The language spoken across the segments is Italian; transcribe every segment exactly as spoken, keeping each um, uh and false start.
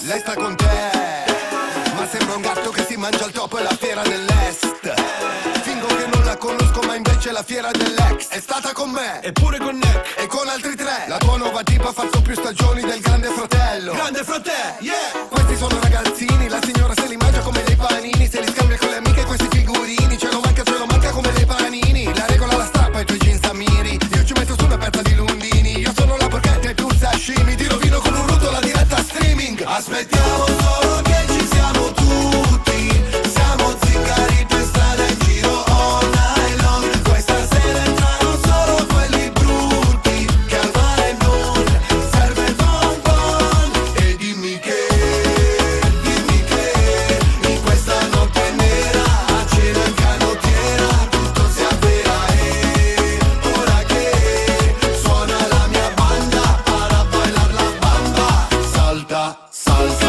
lei sta con te, ma sembra un gatto che si mangia il topo e la fiera dell'est. Fingo che non la conosco ma invece la fiera dell'ex è stata con me, eppure con Nick e con altri tre. La tua nuova tipa ha fatto più stagioni del Grande Fratello. Grande fratello, yeah. Questi sono ragazzini, la signora se li mangia come dei panini. Se li scambia con le amiche questi figurini, ce lo manca, ce lo manca come dei panini. La regola la strappa ai tuoi jeans Amiri, io ci metto su una pezza di Lundini. Io sono la porchetta e tu il sashimi, ti rovino con un ruto la diretta streaming. Aspettiamo solo che ci siamo tutti, siamo zingari per strada in giro all night long. Questa sera entrano solo quelli brutti, che al mare non serve il bon bon. E dimmi che, dimmi che in questa notte nera a cena in canottiera tutto si avvera. E ora che suona la mia banda, para bailar la bamba, salta, salsa.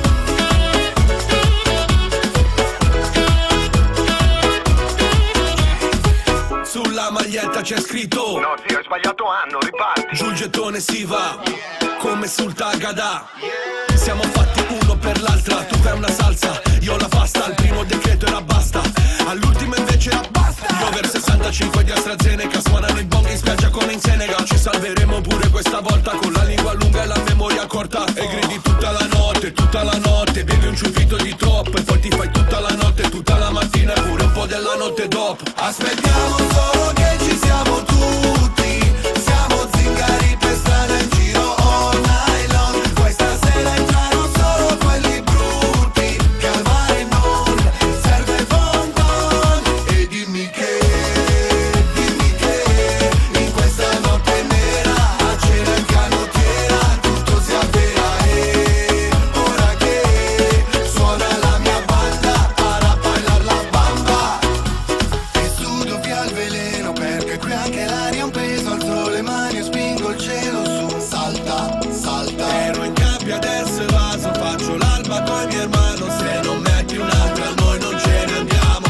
Sulla maglietta c'è scritto: no zio, hai sbagliato anno, riparti. giù il gettone si va, come sul Tagada. Siamo fatti uno per l'altra, tu fai una salsa, io la pasta. Al primo decreto era basta, all'ultimo invece era basta. Io over sessantacinque di AstraZeneca, suonano i bong in spiaggia come in Senegal. Ci salveremo pure questa volta, con la lingua lunga e la memoria corta. E gridi tutta la notte, tutta la notte, bevi un ciuffito di troppo e poi ti fai tutta la notte, tutta la mattina e pure un po' della notte dopo. Aspettiamo solo che ci siamo tutti, siamo zingari per strada in giro all night long. Questa sera entrano solo quelli brutti, che al mare non serve il bon bon. E dimmi che, dimmi che in questa notte nera a cena in canottiera tutto si avvera. E ora che suona la mia banda, para bailar la bamba. E sudo via il veleno perché qui anche l'aria ha un peso. Alzo le mani e spingo il cielo su. Salta, salta. Ero in gabbia, adesso evaso, faccio l'alba con i miei hermano. Se non metti un'altra noi non ce ne andiamo.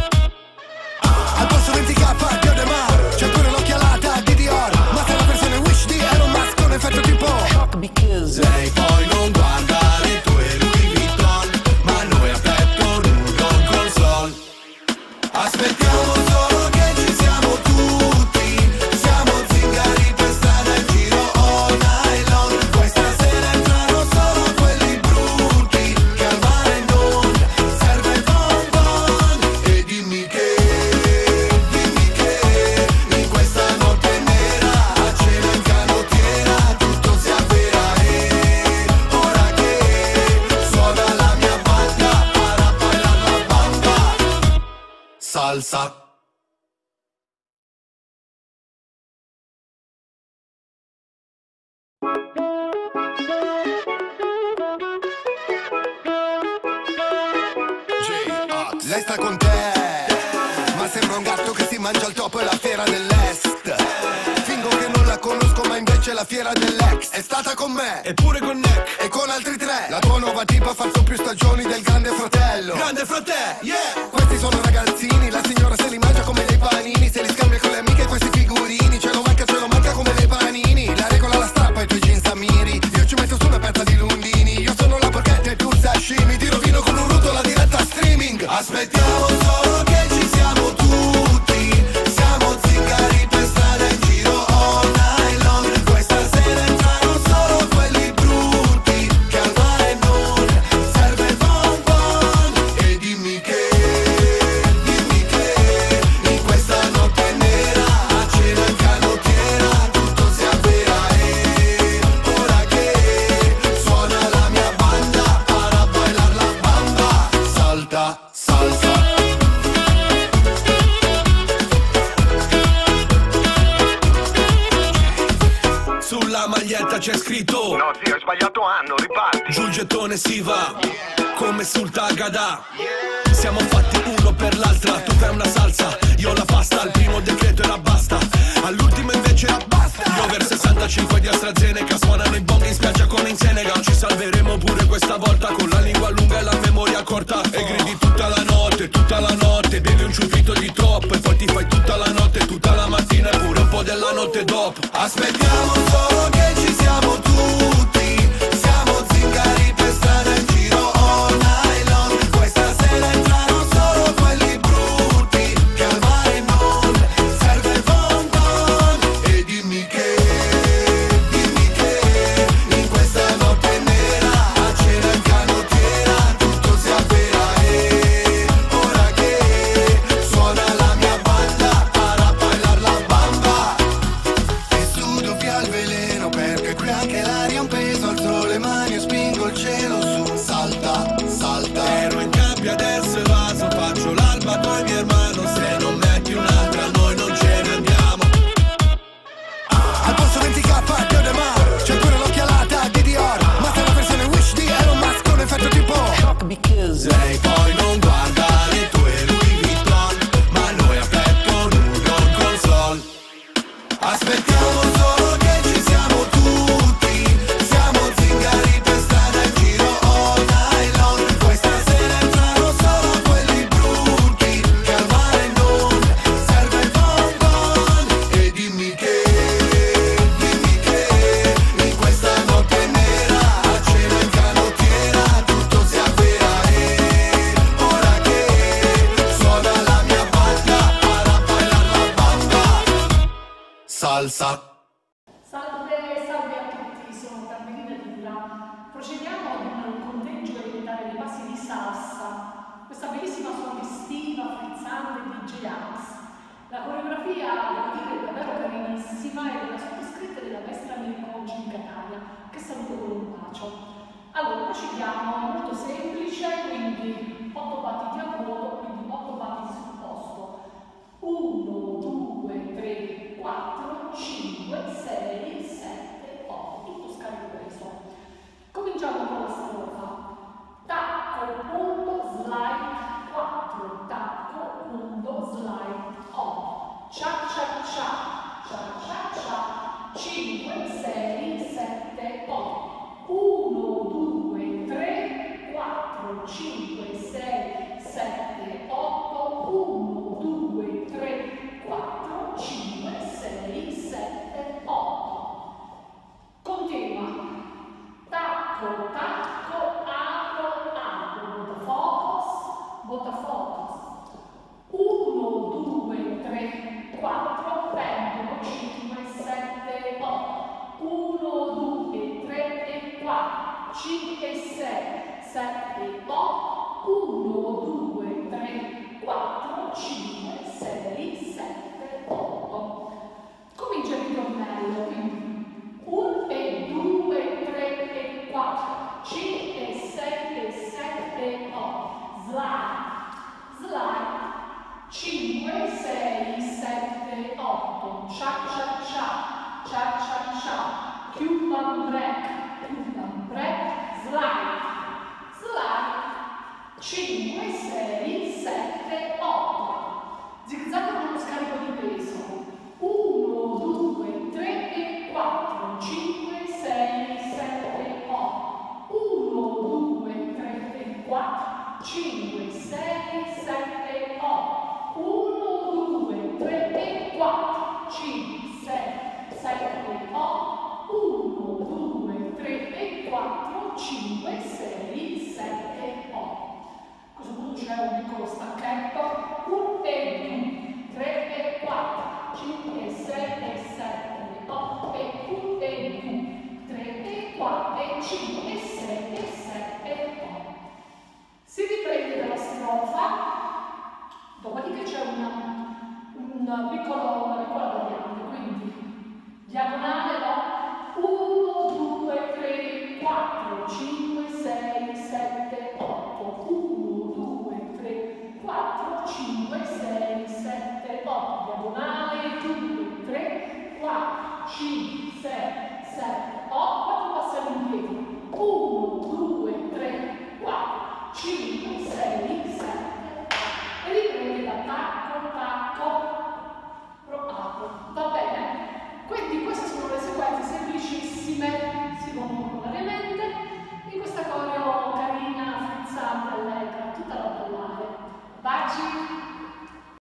Al posto venti K Dio De Mar, c'è pure l'occhialata di Dior. Ma se la versione Wish di Elon Musk con effetto tipo shock because lei poi non guarda le tue Louis Vuitton, ma noi a petto nudo in console. Aspettiamo solo che ci siamo tutti, siamo zingari per strada in giro all night long. Questa sera entrano solo quelli brutti, che al mare non serve il bon bon. E dimmi che, dimmi che in questa notte nera a cena in canottiera tutto si avvera. E ora che suona la mia banda, para bailar la bamba, salsa. Lei sta con te, ma sembra un gatto che si mangia il topo e la fiera dell'est. Fingo che non la conosco ma invece la fiera dell'ex è stata con me, Eppure con Nick e con altri tre. La tua nuova tipa ha fatto più stagioni del Grande Fratello. Grande fratello, yeah. Questi sono ragazzini, la signora se li mangia come dei panini. Se li scambia con le amiche questi figurini, ce lo manca, ce lo manca come dei panini. La regola la strappa ai tuoi jeans Amiri, io ci metto su una pezza di Lundini. Io sono la porchetta e tu il sashimi, ti rovino con un ruto la diretta streaming. Aspettiamo solo che ci siamo tutti, siamo zingari per strada in giro all night long. Questa sera entrano solo quelli brutti, che al mare non serve il bon bon. E dimmi che, dimmi che in questa notte nera a cena in canottiera tutto si avvera. E ora che suona la mia banda, para bailar la bamba, salta, salsa. Sulla maglietta c'è scritto: no zio, hai sbagliato anno, riparti. giù il gettone si va, come sul Tagada. Siamo fatti uno per l'altra, tu fai una salsa, io la pasta. Al primo decreto era basta, all'ultimo invece era basta. Io over sessantacinque di AstraZeneca, suonano i bong in spiaggia come in Senegal. Ci salveremo pure questa volta, con la lingua lunga e la memoria corta. E gridi tutta la notte, tutta la notte, bevi un ciuffito di troppo e poi ti fai tutta la notte, tutta la mattina e pure un po' della notte dopo. Aspettiamo solo che ci siamo tutti, siamo zingari per strada pure anche l'aria un peso, alzo le mani e spingo il cielo su. Salta, salta. Ero in gabbia, adesso evaso, faccio l'alba coi miei hermano. Se non metti un'altra noi non ce ne andiamo. Al posto venti K più de mar, c'è pure l'occhialata di Dior. Ma sei la versione Wish di Elon Musk con effetto tipo shock because Lei poi non guarda le tue Louis Vuitton, ma noi a petto nudo in console. aspettiamo solo che ci siamo tutti. Siamo zingari per strada in giro all night long. Questa sera entrano solo quelli brutti, che al mare non serve il bonbon. E dimmi che, dimmi che in questa notte nera a cena in canottiera tutto si avvera. E ora che suona la mia banda, para bailar la banda. Salsa. Salve, salve a tutti, sono Carmelina Dilla. Procediamo ad un conteggio elementare dei passi di salsa, questa bellissima suona estiva, frizzante di J Ax. La coreografia, devo dire, è davvero carinissima e della sottoscritta della maestra Miriconci di Catania, che saluto con un bacio. Allora, procediamo, è molto semplice, quindi otto battiti a vuoto, quindi otto battiti sul posto. uno, due, tre, quattro, cinque, sei, sette, otto, tutto scarico preso. Cominciamo con la strofa. Tacco, punto, slide, quattro, tacco, punto, slide, otto. Cia, cia, cia, cia, cia, cia, cinque, sei, sette, otto. uno, due, tre, quattro, cinque, sei, sette, otto. uno, due, tre, quattro, cinque, sei, sette, otto. Continua. Tacco, tacco, apro, apro. Bota focus, bota focus. uno, due, tre, quattro, pendono, cinque, sette, otto. uno, due, tre e quattro, cinque, sei, sette, otto. uno, due, tre, quattro, cinque, sei, sette, otto. Comincia il ritornello, quindi uno e due, tre e quattro, cinque, sei, sette, otto. Slide, slide, cinque, sei, sette, otto. Cia, cia, cia, cia, cia, cia. Cuban break, Cuban break, slide, slide. cinque, sei, sette, otto. Zigzag con uno scarico di peso. uno, due, tre e quattro, cinque, sei, sette, otto. uno, due, tre e quattro, cinque, sei, sette, otto. uno, due, tre e quattro, cinque, sei, sette, otto. uno, due, tre e quattro, cinque, sei, sette, otto. A questo punto c'è un piccolo stacchetto. uno e due, tre e quattro, cinque, sei, sette, otto e uno e due, tre e quattro e cinque, sei, sette, otto. Si riprende dalla strofa, dopodiché c'è una, una, piccolo, una piccola variante, quindi diagonale da uno, due, tre, quattro, cinque, sei, sette, otto. uno, due, tre, quattro, cinque, sei, sette, otto. Diagonale.